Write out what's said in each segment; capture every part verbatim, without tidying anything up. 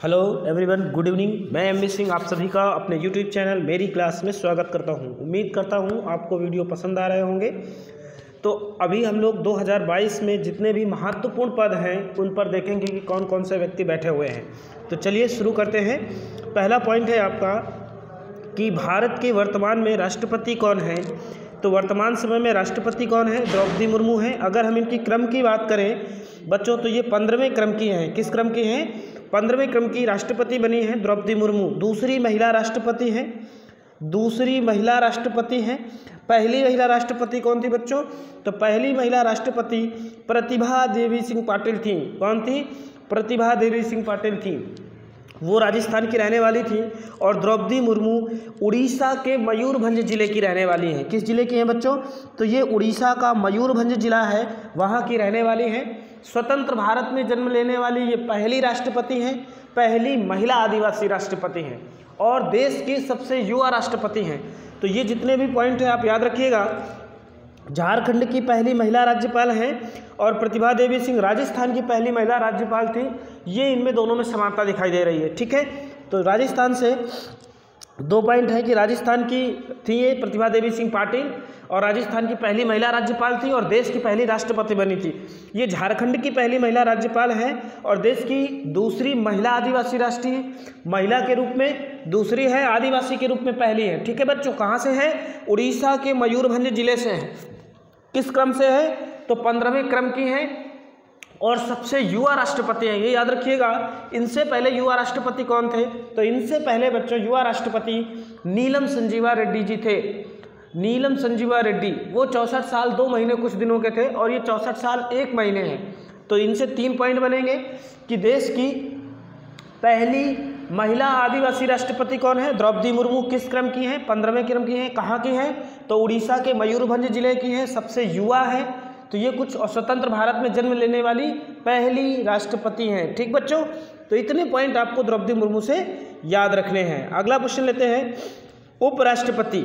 Hello everyone, good evening. मैं M B Singh आप सभी का अपने यूट्यूब चैनल मेरी क्लास में स्वागत करता हूं। उम्मीद करता हूं आपको वीडियो पसंद आ रहे होंगे। तो अभी हम लोग दो हज़ार बाईस में जितने भी महत्वपूर्ण पद हैं उन पर देखेंगे कि कौन कौन से व्यक्ति बैठे हुए हैं। तो चलिए शुरू करते हैं। पहला पॉइंट है आपका कि भारत के वर्तमान में राष्ट्रपति कौन है। तो वर्तमान समय में राष्ट्रपति कौन है? द्रौपदी मुर्मू हैं। अगर हम इनकी क्रम की बात करें बच्चों तो ये पंद्रहवें क्रम की हैं। किस क्रम की हैं? पंद्रहवें क्रम की राष्ट्रपति बनी है द्रौपदी मुर्मू। दूसरी महिला राष्ट्रपति हैं दूसरी महिला राष्ट्रपति हैं। पहली महिला राष्ट्रपति कौन थी बच्चों? तो पहली महिला राष्ट्रपति प्रतिभा देवी सिंह पाटिल थी। कौन थी? प्रतिभा देवी सिंह पाटिल थी। वो राजस्थान की रहने वाली थी। और द्रौपदी मुर्मू उड़ीसा के मयूरभंज जिले की रहने वाली हैं। किस जिले की हैं बच्चों? तो ये उड़ीसा का मयूरभंज जिला है, वहाँ की रहने वाली हैं। स्वतंत्र भारत में जन्म लेने वाली ये पहली राष्ट्रपति हैं, पहली महिला आदिवासी राष्ट्रपति हैं और देश की सबसे युवा राष्ट्रपति हैं। तो ये जितने भी पॉइंट हैं आप याद रखिएगा। झारखंड की पहली महिला राज्यपाल हैं और प्रतिभा देवी सिंह राजस्थान की पहली महिला राज्यपाल थी। ये इनमें दोनों में समानता दिखाई दे रही है। ठीक है, तो राजस्थान से दो पॉइंट है कि राजस्थान की थी ये प्रतिभा देवी सिंह पाटिल और राजस्थान की पहली महिला राज्यपाल थी और देश की पहली राष्ट्रपति बनी थी। ये झारखंड की पहली महिला राज्यपाल हैं और देश की दूसरी महिला आदिवासी राष्ट्रीय महिला के रूप में दूसरी है, आदिवासी के रूप में पहली है। ठीक है बच्चों, कहाँ से है? उड़ीसा के मयूरभंज जिले से है। किस क्रम से है? तो पंद्रहवें क्रम की हैं और सबसे युवा राष्ट्रपति हैं। ये याद रखिएगा। इनसे पहले युवा राष्ट्रपति कौन थे? तो इनसे पहले बच्चों युवा राष्ट्रपति नीलम संजीवा रेड्डी जी थे। नीलम संजीवा रेड्डी वो चौंसठ साल दो महीने कुछ दिनों के थे और ये चौंसठ साल एक महीने हैं। तो इनसे तीन पॉइंट बनेंगे कि देश की पहली महिला आदिवासी राष्ट्रपति कौन है? द्रौपदी मुर्मू। किस क्रम की हैं? पंद्रहवें क्रम की हैं। कहाँ की हैं? तो उड़ीसा के मयूरभंज जिले की हैं। सबसे युवा है। तो ये कुछ स्वतंत्र भारत में जन्म लेने वाली पहली राष्ट्रपति हैं। ठीक बच्चों, तो इतने पॉइंट आपको द्रौपदी मुर्मू से याद रखने हैं। अगला क्वेश्चन लेते हैं, उपराष्ट्रपति।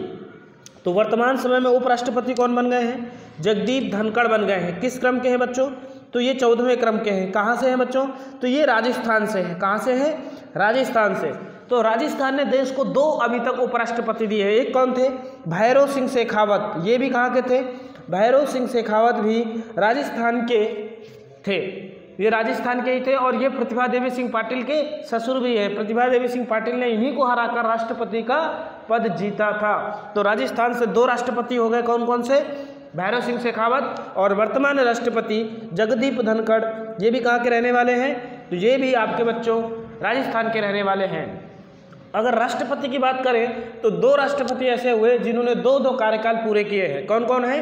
तो वर्तमान समय में उपराष्ट्रपति कौन बन गए हैं? जगदीप धनखड़ बन गए हैं। किस क्रम के हैं बच्चों? तो ये चौदहवें क्रम के हैं। कहाँ से हैं बच्चों? तो ये राजस्थान से हैं। कहाँ से हैं? राजस्थान से। तो राजस्थान ने देश को दो अभी तक उपराष्ट्रपति दिए हैं। एक कौन थे? भैरव सिंह शेखावत। ये भी कहाँ के थे? भैरव सिंह शेखावत भी राजस्थान के थे। ये राजस्थान के ही थे और ये प्रतिभा देवी सिंह पाटिल के ससुर भी हैं। प्रतिभा देवी सिंह पाटिल ने इन्हीं को हराकर राष्ट्रपति का पद जीता था। तो राजस्थान से दो राष्ट्रपति हो गए। कौन कौन से? भैरव सिंह शेखावत और वर्तमान राष्ट्रपति जगदीप धनखड़। ये भी कहाँ के रहने वाले हैं? तो ये भी आपके बच्चों राजस्थान के रहने वाले हैं। अगर राष्ट्रपति की बात करें तो दो राष्ट्रपति ऐसे हुए जिन्होंने दो दो कार्यकाल पूरे किए हैं। कौन कौन है?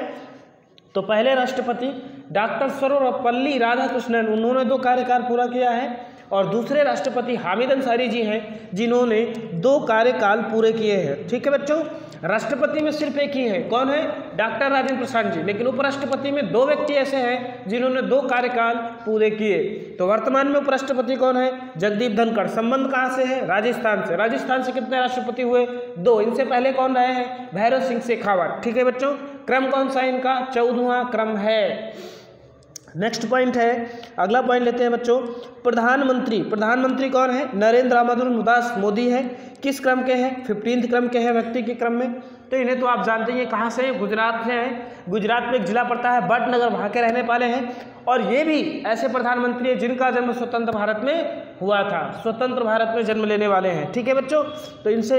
तो पहले राष्ट्रपति डॉक्टर सर्वपल्ली राधाकृष्णन, उन्होंने दो कार्यकाल पूरा किया है। और दूसरे राष्ट्रपति हामिद अंसारी जी हैं जिन्होंने दो कार्यकाल पूरे किए हैं। ठीक है बच्चों, राष्ट्रपति में सिर्फ एक ही है। कौन है? डॉक्टर राजेंद्र प्रसाद जी। लेकिन उपराष्ट्रपति में दो व्यक्ति ऐसे हैं जिन्होंने दो कार्यकाल पूरे किए। तो वर्तमान में उपराष्ट्रपति कौन है? जगदीप धनखड़। संबंध कहाँ से है? राजस्थान से। राजस्थान से कितने राष्ट्रपति हुए? दो। इनसे पहले कौन रहे हैं? भैरव सिंह शेखावत। ठीक है बच्चों, क्रम कौन सा इनका? चौदहवां क्रम है। नेक्स्ट पॉइंट है, अगला पॉइंट लेते हैं बच्चों, प्रधानमंत्री। प्रधानमंत्री कौन है? नरेंद्र दामोदर दास मोदी है। किस क्रम के हैं? फिफ्टींथ क्रम के हैं व्यक्ति के क्रम में। तो इन्हें तो आप जानते हैं कहाँ से? गुजरात से हैं। गुजरात में एक जिला पड़ता है बटनगर, वहाँ के रहने वाले हैं। और ये भी ऐसे प्रधानमंत्री हैं जिनका जन्म स्वतंत्र भारत में हुआ था। स्वतंत्र भारत में जन्म लेने वाले हैं। ठीक है बच्चों, तो इनसे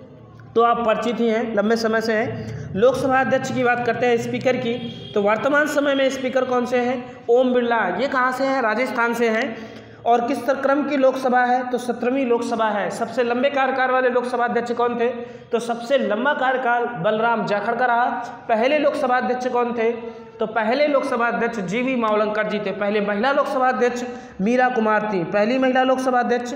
तो आप परिचित ही हैं, लंबे समय से हैं। लोकसभा अध्यक्ष की बात करते हैं, स्पीकर की। तो वर्तमान समय में स्पीकर कौन से हैं? ओम बिरला। ये कहाँ से हैं? राजस्थान से हैं। और किस क्रम की लोकसभा है? तो सत्रहवीं लोकसभा है। सबसे लंबे कार्यकाल वाले लोकसभा अध्यक्ष कौन थे? तो सबसे लंबा कार्यकाल बलराम जाखड़ का रहा। पहले लोकसभा अध्यक्ष कौन थे? तो पहले लोकसभा अध्यक्ष जी वी मावलंकर जी थे। पहले महिला लोकसभा अध्यक्ष मीरा कुमार थी। पहली महिला लोकसभा अध्यक्ष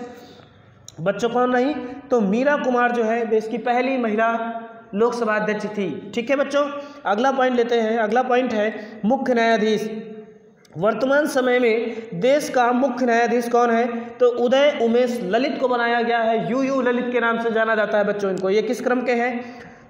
बच्चों कौन रही? तो मीरा कुमार जो है देश की पहली महिला लोकसभा अध्यक्ष थी। ठीक है बच्चों, अगला पॉइंट लेते हैं। अगला पॉइंट है मुख्य न्यायाधीश। वर्तमान समय में देश का मुख्य न्यायाधीश कौन है? तो उदय उमेश ललित को बनाया गया है। यू यू ललित के नाम से जाना जाता है बच्चों इनको। ये किस क्रम के हैं?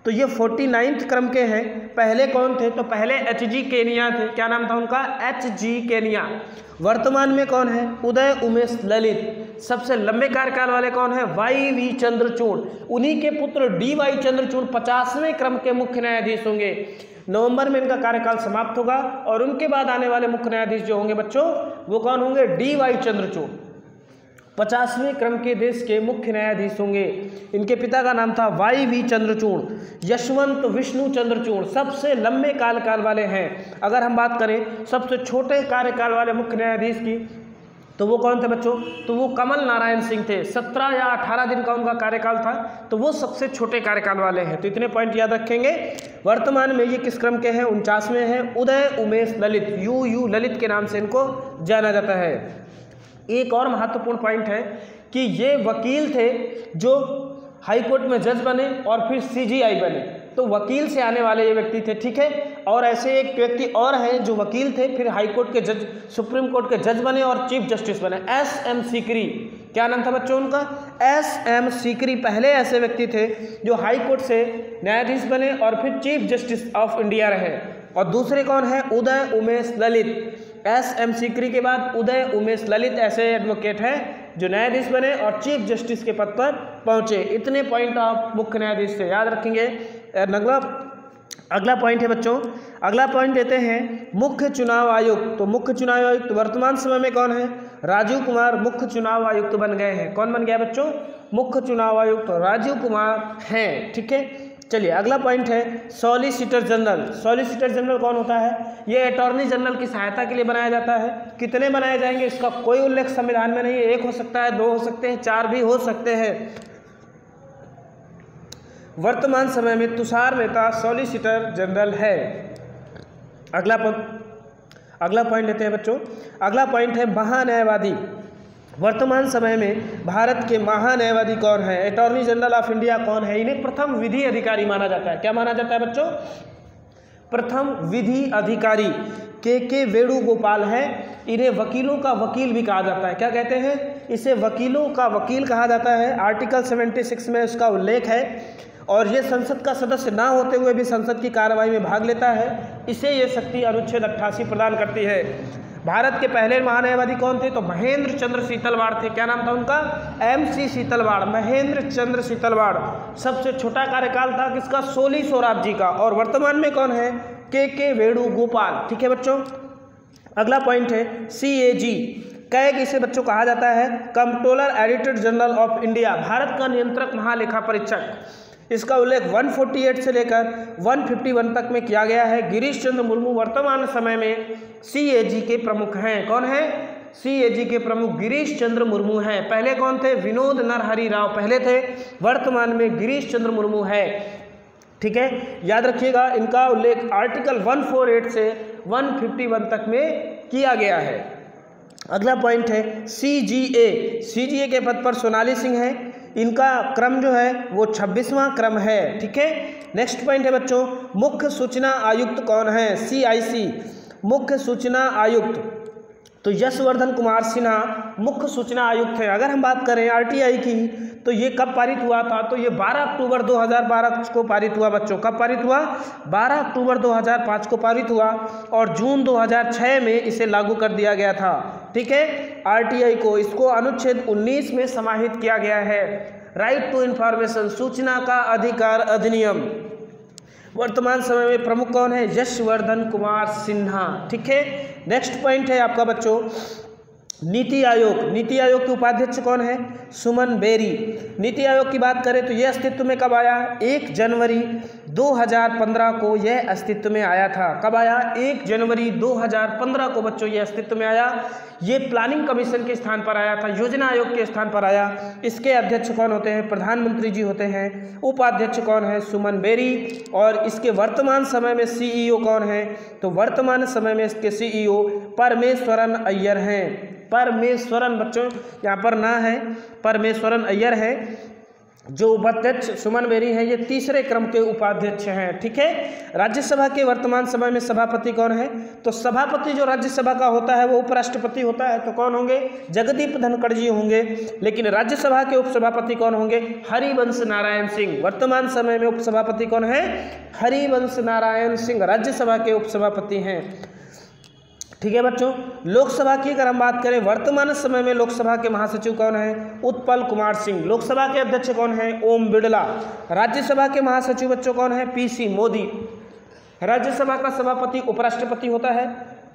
तो ये फोर्टी नाइन्थ क्रम के हैं। पहले कौन थे? तो पहले एच जी केनिया थे। क्या नाम था उनका? H G Kania. वर्तमान में कौन है? उदय उमेश ललित। सबसे लंबे कार्यकाल वाले कौन है? Y V Chandrachud. उन्हीं के पुत्र डी वाई चंद्रचूड़ पचासवें क्रम के मुख्य न्यायाधीश होंगे। नवंबर में इनका कार्यकाल समाप्त होगा और उनके बाद आने वाले मुख्य न्यायाधीश जो होंगे बच्चों वो कौन होंगे? डी वाई चंद्रचूड़ पचासवें क्रम के देश के मुख्य न्यायाधीश होंगे। इनके पिता का नाम था वाई वी चंद्रचूड़। यशवंत विष्णु चंद्रचूड़ सबसे लंबे कार्यकाल वाले हैं। अगर हम बात करें सबसे छोटे कार्यकाल वाले मुख्य न्यायाधीश की तो वो कौन थे बच्चों? तो वो कमल नारायण सिंह थे। सत्रह या अठारह दिन का उनका कार्यकाल था, तो वो सबसे छोटे कार्यकाल वाले हैं। तो इतने पॉइंट याद रखेंगे। वर्तमान में ये किस क्रम के हैं? उनचासवें हैं। उदय उमेश ललित, यू यू ललित के नाम से इनको जाना जाता है। एक और महत्वपूर्ण पॉइंट है कि ये वकील थे जो हाई कोर्ट में जज बने और फिर सी जी आई बने। तो वकील से आने वाले ये व्यक्ति थे, ठीक है। और ऐसे एक व्यक्ति और हैं जो वकील थे फिर हाई कोर्ट के जज, सुप्रीम कोर्ट के जज बने और चीफ जस्टिस बने। एस एम सीकरी, क्या नाम था बच्चों उनका? एस एम सीकरी पहले ऐसे व्यक्ति थे जो हाई कोर्ट से न्यायाधीश बने और फिर चीफ जस्टिस ऑफ इंडिया रहे। और दूसरे कौन है? उदय उमेश ललित। एस एम सीकरी के बाद उदय उमेश ललित ऐसे एडवोकेट हैं जो न्यायाधीश बने और चीफ जस्टिस के पद पर पहुंचे। इतने पॉइंट आप मुख्य न्यायाधीश से याद रखेंगे। अगला अगला पॉइंट है बच्चों, अगला पॉइंट देते हैं मुख्य चुनाव आयुक्त। तो मुख्य चुनाव आयुक्त वर्तमान समय में कौन है? राजीव कुमार मुख्य चुनाव आयुक्त बन गए हैं। कौन बन गया बच्चों? मुख्य चुनाव आयुक्त राजीव कुमार हैं, ठीक है। चलिए अगला पॉइंट है सॉलिसिटर जनरल। सॉलिसिटर जनरल कौन होता है? ये अटॉर्नी जनरल की सहायता के लिए बनाया जाता है। कितने बनाए जाएंगे इसका कोई उल्लेख संविधान में नहीं है। एक हो सकता है, दो हो सकते हैं, चार भी हो सकते हैं। वर्तमान समय में तुषार मेहता सॉलिसिटर जनरल है। अगला अगला पॉइंट लेते हैं बच्चों। अगला पॉइंट है महान्यायवादी। वर्तमान समय में भारत के महान्यायवादी कौन है? अटॉर्नी जनरल ऑफ इंडिया कौन है? इन्हें प्रथम विधि अधिकारी माना जाता है। क्या माना जाता है बच्चों? प्रथम विधि अधिकारी के के वेणुगोपाल है। इन्हें वकीलों का वकील भी कहा जाता है। क्या कहते हैं? इसे वकीलों का वकील कहा जाता है। आर्टिकल छिहत्तर में उसका उल्लेख है और ये संसद का सदस्य ना होते हुए भी संसद की कार्रवाई में भाग लेता है। इसे ये शक्ति अनुच्छेद अट्ठासी प्रदान करती है। भारत के पहले महान्यायवादी कौन थे? तो महेंद्र चंद्र सीतलवाड़ थे। क्या नाम था उनका? M C Setalvad, Mahendra Chandra Setalvad. सबसे छोटा कार्यकाल था किसका? सोली सोराब जी का। और वर्तमान में कौन है? के के वेणुगोपाल, ठीक है बच्चों। अगला पॉइंट है सी ए जी। कैग इसे बच्चों कहा जाता है controller editor general of India, Bharat का नियंत्रक महालेखा परीक्षक। इसका उल्लेख एक सौ अड़तालीस से लेकर एक सौ इक्यावन तक में किया गया है। गिरीश चंद्र मुर्मू वर्तमान समय में सी ए जी के प्रमुख हैं। कौन है? सी ए जी के प्रमुख गिरीश चंद्र मुर्मू हैं। पहले कौन थे? विनोद नरहरि राव पहले थे। वर्तमान में गिरीश चंद्र मुर्मू है, ठीक है। याद रखिएगा इनका उल्लेख आर्टिकल एक सौ अड़तालीस से एक सौ इक्यावन तक में किया गया है। अगला पॉइंट है सी जी ए। सी जी ए के पद पर सोनाली सिंह है। इनका क्रम जो है वो छब्बीसवां क्रम है, ठीक है। नेक्स्ट पॉइंट है बच्चों मुख्य सूचना आयुक्त कौन है? सी आई सी मुख्य सूचना आयुक्त। तो यशवर्धन कुमार सिन्हा मुख्य सूचना आयुक्त है। अगर हम बात करें आर टी आई की तो ये कब पारित हुआ था? तो ये बारह अक्टूबर दो हज़ार बारह को पारित हुआ बच्चों। कब पारित हुआ? बारह अक्टूबर दो हज़ार पाँच को पारित हुआ और जून दो हज़ार छह में इसे लागू कर दिया गया था, ठीक है। आर टी आई को इसको अनुच्छेद उन्नीस में समाहित किया गया है। राइट टू इंफॉर्मेशन, सूचना का अधिकार अधिनियम। वर्तमान समय में प्रमुख कौन है? यशवर्धन कुमार सिन्हा, ठीक है। नेक्स्ट पॉइंट है आपका बच्चों नीति आयोग। नीति आयोग के उपाध्यक्ष कौन है? सुमन बेरी। नीति आयोग की बात करें तो यह अस्तित्व में कब आया? एक जनवरी दो हज़ार पंद्रह को यह अस्तित्व में आया था। कब आया? एक जनवरी दो हज़ार पंद्रह को बच्चों ये अस्तित्व में आया। ये प्लानिंग कमीशन के स्थान पर आया था, योजना आयोग के स्थान पर आया। इसके अध्यक्ष कौन होते हैं? प्रधानमंत्री जी होते हैं। उपाध्यक्ष कौन है? सुमन बेरी। और इसके वर्तमान समय में सीईओ कौन है? तो वर्तमान समय में इसके सीईओ परमेश्वरन अय्यर हैं। परमेश्वरन बच्चों यहाँ पर ना है, परमेश्वरन अय्यर है। जो उपाध्यक्ष सुमन बेरी हैं ये तीसरे क्रम के उपाध्यक्ष हैं। ठीक है, राज्यसभा के वर्तमान समय में सभापति कौन है? तो सभापति जो राज्यसभा का होता है वो उपराष्ट्रपति होता है, तो कौन होंगे? जगदीप धनखड़ जी होंगे। लेकिन राज्यसभा के उपसभापति कौन होंगे? हरिवंश नारायण सिंह। वर्तमान समय में उपसभापति कौन है? हरिवंश नारायण सिंह राज्यसभा के उपसभापति हैं। ठीक है बच्चों, लोकसभा की अगर हम बात करें, वर्तमान समय में लोकसभा के महासचिव कौन है? उत्पल कुमार सिंह। लोकसभा के अध्यक्ष कौन है? ओम बिड़ला। राज्यसभा के महासचिव बच्चों कौन है? पीसी मोदी। राज्यसभा का सभापति उपराष्ट्रपति होता है।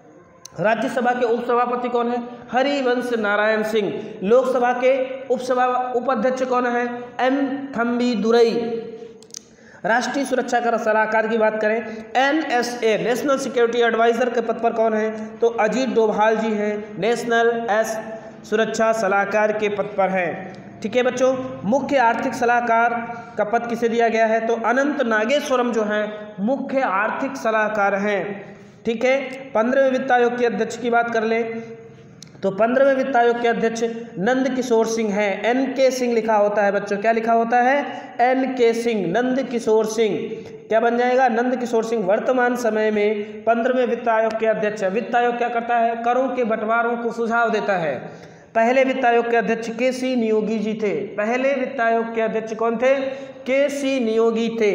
राज्यसभा के उपसभापति कौन है? हरिवंश नारायण सिंह। लोकसभा के उपसभा उपाध्यक्ष कौन है? एम थम्बी दुरई। राष्ट्रीय सुरक्षा का सलाहकार की बात करें, एनएसए नेशनल सिक्योरिटी एडवाइजर के पद पर कौन है? तो अजीत डोभाल जी हैं, नेशनल एस सुरक्षा सलाहकार के पद पर हैं। ठीक है बच्चों, मुख्य आर्थिक सलाहकार का पद किसे दिया गया है? तो अनंत नागेश्वरम जो है मुख्य आर्थिक सलाहकार हैं। ठीक है, पंद्रहवें वित्त आयोग के अध्यक्ष की बात कर लें तो पंद्रहवें वित्त आयोग के अध्यक्ष नंद किशोर सिंह हैं। एन के सिंह लिखा होता है बच्चों, क्या लिखा होता है? एन के सिंह, नंद किशोर सिंह। क्या बन जाएगा? नंद किशोर सिंह वर्तमान समय में पंद्रहवें वित्त आयोग के अध्यक्ष है। वित्त आयोग क्या करता है? करों के बंटवारों को सुझाव देता है। पहले वित्त आयोग के अध्यक्ष के सी नियोगी जी थे। पहले वित्त आयोग के अध्यक्ष कौन थे? के सी नियोगी थे।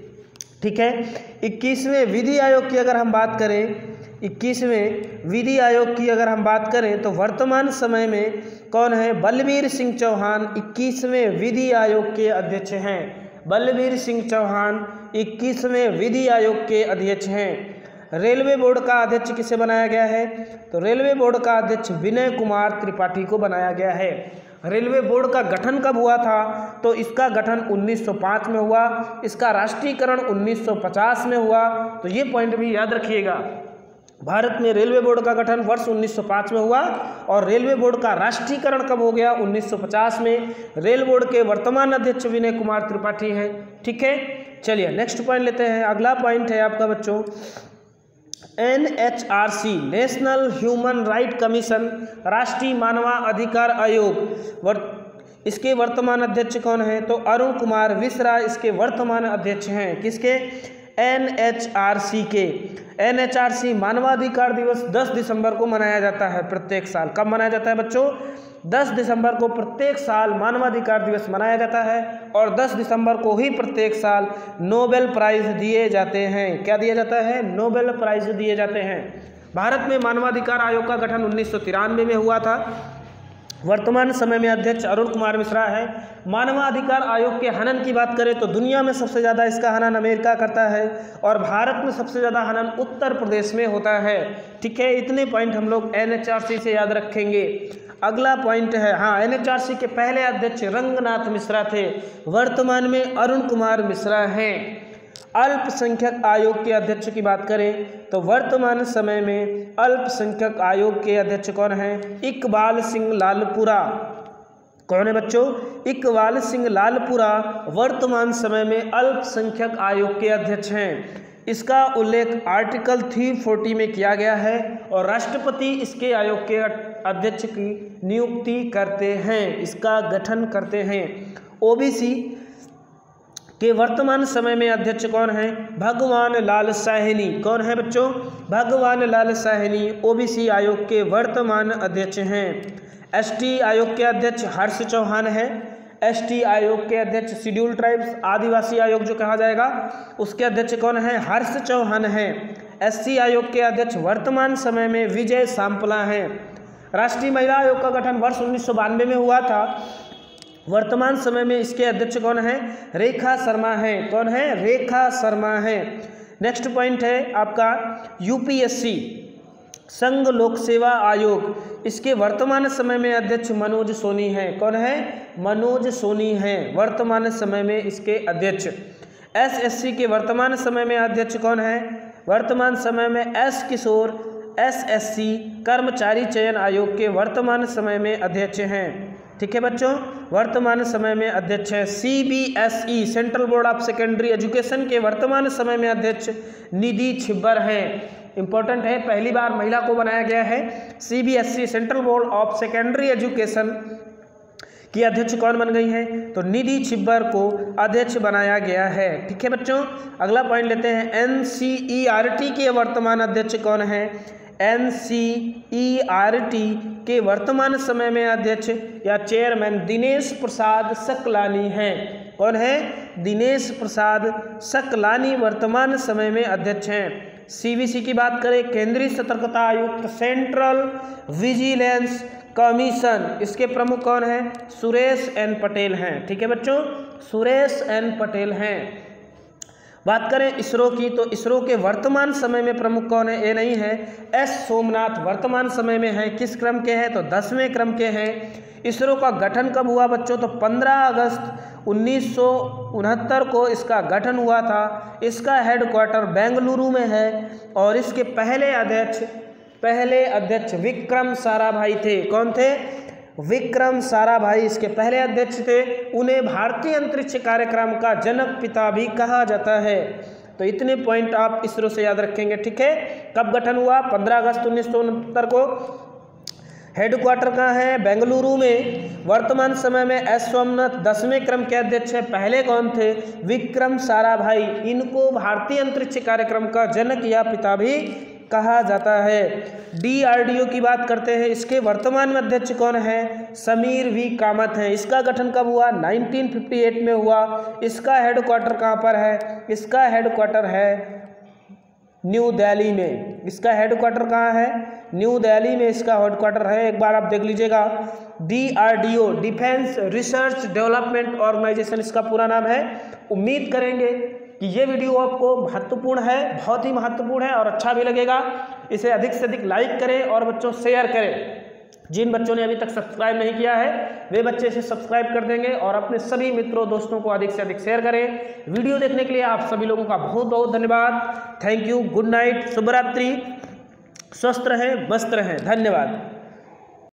ठीक है, इक्कीसवें विधि आयोग की अगर हम बात करें, इक्कीसवें विधि आयोग की अगर हम बात करें तो वर्तमान समय में कौन है? बलबीर सिंह चौहान इक्कीसवें विधि आयोग के अध्यक्ष हैं। बलबीर सिंह चौहान इक्कीसवें विधि आयोग के अध्यक्ष हैं। रेलवे बोर्ड का अध्यक्ष किसे बनाया गया है? तो रेलवे बोर्ड का अध्यक्ष विनय कुमार त्रिपाठी को बनाया गया है। रेलवे बोर्ड का गठन कब हुआ था? तो इसका गठन उन्नीस सौ पाँच में हुआ। इसका राष्ट्रीयकरण उन्नीस सौ पचास में हुआ। तो ये पॉइंट भी याद रखिएगा, भारत में रेलवे बोर्ड का गठन वर्ष उन्नीस सौ पाँच में हुआ और रेलवे बोर्ड का राष्ट्रीयकरण कब हो गया? उन्नीस सौ पचास में। रेल बोर्ड के वर्तमान अध्यक्ष विनय कुमार त्रिपाठी हैं। ठीक है, चलिए नेक्स्ट पॉइंट लेते हैं। अगला पॉइंट है आपका बच्चों N H R C national human right commission, राष्ट्रीय मानवाधिकार आयोग। वर्त इसके वर्तमान अध्यक्ष कौन है? तो अरुण कुमार मिश्रा इसके वर्तमान अध्यक्ष हैं। किसके? एन एच आर सी के। एन एच आर सी मानवाधिकार दिवस दस दिसंबर को मनाया जाता है प्रत्येक साल। कब मनाया जाता है बच्चों? दस दिसंबर को प्रत्येक साल मानवाधिकार दिवस मनाया जाता है और दस दिसंबर को ही प्रत्येक साल नोबेल प्राइज दिए जाते हैं। क्या दिया जाता है? नोबेल प्राइज दिए जाते हैं। भारत में मानवाधिकार आयोग का गठन उन्नीस सौ तिरानवे में हुआ था। वर्तमान समय में अध्यक्ष अरुण कुमार मिश्रा है। मानवाधिकार आयोग के हनन की बात करें तो दुनिया में सबसे ज़्यादा इसका हनन अमेरिका करता है और भारत में सबसे ज़्यादा हनन उत्तर प्रदेश में होता है। ठीक है, इतने पॉइंट हम लोग एन एच आर सी से याद रखेंगे। अगला पॉइंट है, हाँ, एन एच आर सी के पहले अध्यक्ष रंगनाथ मिश्रा थे। वर्तमान में अरुण कुमार मिश्रा हैं। अल्पसंख्यक आयोग के अध्यक्ष की बात करें तो वर्तमान समय में अल्पसंख्यक आयोग के अध्यक्ष कौन हैं? इकबाल सिंह लालपुरा। कौन है बच्चों? इकबाल सिंह लालपुरा वर्तमान समय में अल्पसंख्यक आयोग के अध्यक्ष हैं। इसका उल्लेख आर्टिकल तीन सौ चालीस में किया गया है और राष्ट्रपति इसके आयोग के अध्यक्ष की नियुक्ति करते हैं, इसका गठन करते हैं। ओबीसी के वर्तमान समय में अध्यक्ष कौन है? भगवान लाल साहनी। कौन है बच्चों? भगवान लाल साहनी ओबीसी आयोग के वर्तमान अध्यक्ष हैं। एसटी आयोग के अध्यक्ष हर्ष चौहान है। एसटी आयोग के अध्यक्ष शेड्यूल ट्राइब्स आदिवासी आयोग जो कहा जाएगा उसके अध्यक्ष कौन है? हर्ष चौहान है। एससी आयोग के अध्यक्ष वर्तमान समय में विजय सांपला हैं। राष्ट्रीय महिला आयोग का गठन वर्ष उन्नीस सौ बानवे में हुआ था। वर्तमान समय में इसके अध्यक्ष कौन है? रेखा शर्मा हैं। कौन है? रेखा शर्मा हैं। नेक्स्ट पॉइंट है आपका यूपीएससी संघ लोक सेवा आयोग। इसके वर्तमान समय में अध्यक्ष मनोज सोनी हैं। कौन है? मनोज सोनी हैं वर्तमान समय में इसके अध्यक्ष। एसएससी के वर्तमान समय में अध्यक्ष कौन है? वर्तमान समय में एस किशोर एसएससी कर्मचारी चयन आयोग के वर्तमान समय में अध्यक्ष हैं। ठीक है बच्चों, वर्तमान समय में अध्यक्ष है। CBSE central board of secondary education के वर्तमान समय में अध्यक्ष निधि छिब्बर हैं। इंपॉर्टेंट है, पहली बार महिला को बनाया गया है। CBSE central board of secondary education की अध्यक्ष कौन बन गई हैं? तो निधि छिब्बर को अध्यक्ष बनाया गया है। ठीक है बच्चों, अगला पॉइंट लेते हैं। N C E R T के वर्तमान अध्यक्ष कौन है? N C E R T के वर्तमान समय में अध्यक्ष या चेयरमैन दिनेश प्रसाद सकलानी हैं। कौन है? दिनेश प्रसाद सकलानी वर्तमान समय में अध्यक्ष हैं। सी बी सी की बात करें, केंद्रीय सतर्कता आयुक्त, सेंट्रल विजिलेंस कमीशन, इसके प्रमुख कौन हैं? सुरेश एन पटेल हैं। ठीक है बच्चों, सुरेश एन पटेल हैं। बात करें इसरो की, तो इसरो के वर्तमान समय में प्रमुख कौन है? ये नहीं है, एस सोमनाथ वर्तमान समय में है। किस क्रम के हैं? तो दसवें क्रम के हैं। इसरो का गठन कब हुआ बच्चों? तो पंद्रह अगस्त उन्नीस सौ उनहत्तर को इसका गठन हुआ था। इसका हेडक्वार्टर बेंगलुरु में है और इसके पहले अध्यक्ष पहले अध्यक्ष विक्रम साराभाई थे। कौन थे? विक्रम साराभाई इसके पहले अध्यक्ष थे। उन्हें भारतीय अंतरिक्ष कार्यक्रम का जनक पिता भी कहा जाता है। तो इतने पॉइंट आप इसरो से याद रखेंगे। ठीक है, कब गठन हुआ? पंद्रह अगस्त उन्नीस सौ उनहत्तर को। हेडक्वार्टर कहाँ है? बेंगलुरु में। वर्तमान समय में एस सोमनाथ दसवें क्रम के अध्यक्ष है। पहले कौन थे? विक्रम साराभाई। इनको भारतीय अंतरिक्ष कार्यक्रम का जनक या पिता भी कहा जाता है। डी आर डी ओ की बात करते हैं, इसके वर्तमान में अध्यक्ष कौन है? समीर वी कामत है। इसका गठन कब हुआ? उन्नीस सौ अट्ठावन में हुआ। इसका हेडक्वार्टर कहाँ पर है? इसका हेडक्वार्टर है न्यू दिल्ली में। इसका हेडक्वार्टर कहाँ है? न्यू दिल्ली में इसका हेडक्वार्टर है। एक बार आप देख लीजिएगा, D R D O, defence research development organisation इसका पूरा नाम है। उम्मीद करेंगे कि ये वीडियो आपको महत्वपूर्ण है, बहुत ही महत्वपूर्ण है और अच्छा भी लगेगा। इसे अधिक से अधिक लाइक करें और बच्चों शेयर करें। जिन बच्चों ने अभी तक सब्सक्राइब नहीं किया है वे बच्चे इसे सब्सक्राइब कर देंगे और अपने सभी मित्रों दोस्तों को अधिक से अधिक शेयर करें। वीडियो देखने के लिए आप सभी लोगों का बहुत बहुत धन्यवाद। थैंक यू, गुड नाइट, शुभ रात्रि, स्वस्थ रहें, मस्त रहें, धन्यवाद।